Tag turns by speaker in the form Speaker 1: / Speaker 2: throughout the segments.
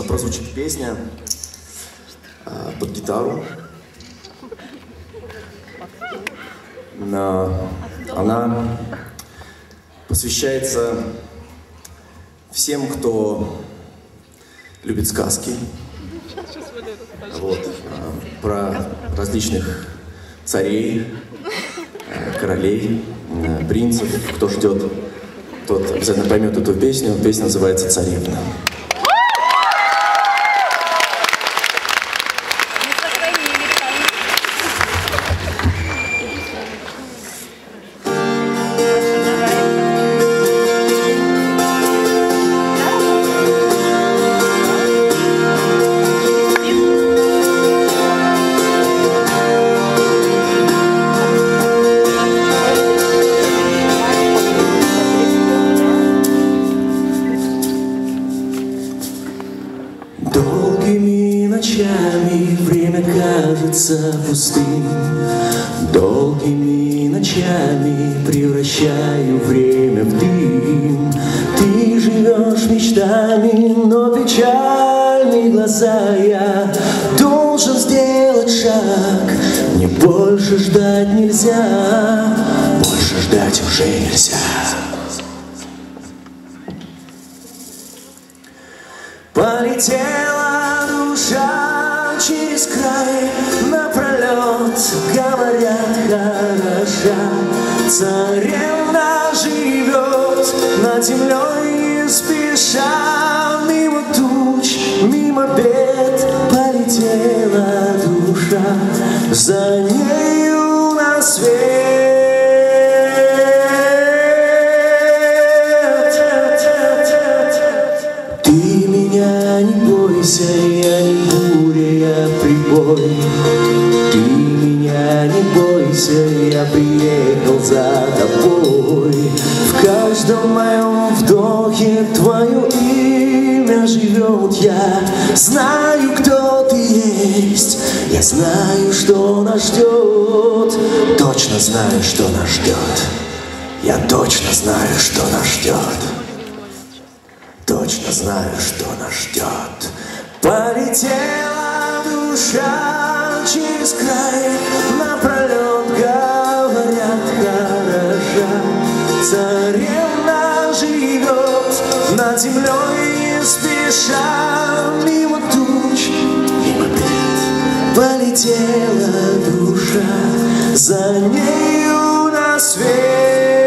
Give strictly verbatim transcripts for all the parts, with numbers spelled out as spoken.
Speaker 1: прозвучит песня э, под гитару. Но она посвящается всем, кто любит сказки. Вот, э, про различных царей, э, королей, э, принцев. Кто ждет, тот обязательно поймет эту песню. Песня называется «Царевна».
Speaker 2: Долгими ночами время кажется пустым, долгими ночами превращаю время в дым. Ты живешь мечтами, но печальные глаза. Я должен сделать шаг, мне больше ждать нельзя, больше ждать уже нельзя. Полетела душа через край, напролет, говорят, хороша. Царевна живет над землей, не спеша, мимо туч, мимо бед. Полетела душа, за нею на свет. Я не буря, я прибой. Ты меня не бойся, я приехал за тобой. В каждом моем вдохе твое имя живет. Я знаю, кто ты есть, я знаю, что нас ждет. Точно знаю, что нас ждет. Я точно знаю, что нас ждет. Точно знаю, что нас ждет. Полетела душа через край, напролет, говорят, хороша. Царевна живет над землей, не спеша, мимо туч, мимо бед. Полетела душа, за нею на свет.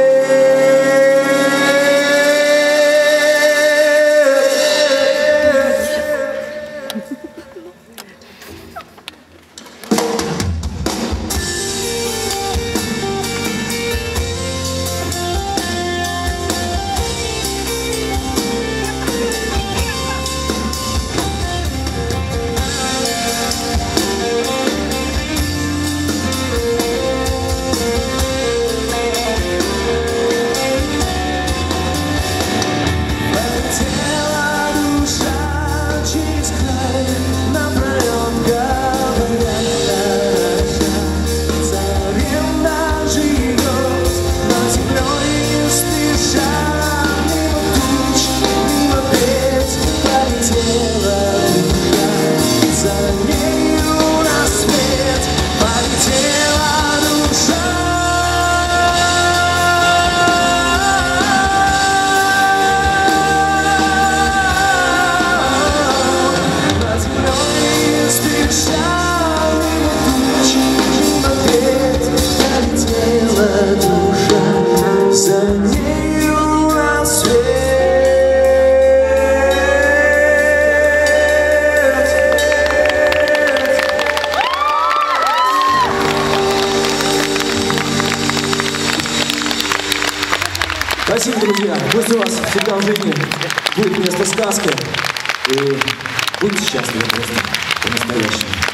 Speaker 2: Спасибо, друзья. Пусть у вас всегда в жизни будет место сказки. И будьте счастливы просто по-настоящему.